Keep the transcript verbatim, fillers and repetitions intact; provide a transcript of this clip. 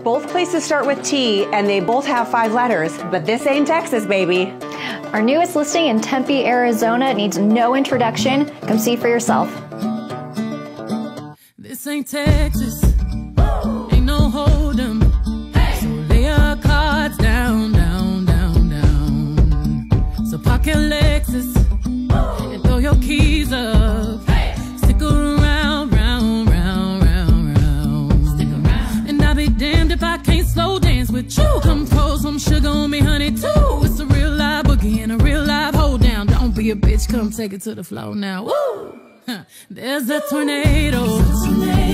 Both places start with T and they both have five letters, but this ain't Texas, baby. Our newest listing in Tempe, Arizona needs no introduction. Come see for yourself. This ain't Texas, ain't no hold 'em. So lay your cards down, down, down, down. So park your Lexus and throw your keys up. Stick around, round, round, round, round. Stick around. And I'll be damned if I can't slow dance with you. Come pour some sugar on me, honey, too. It's a real live boogie and a real live hold down. Don't be a bitch, come take it to the floor now. Woo! There's a tornado.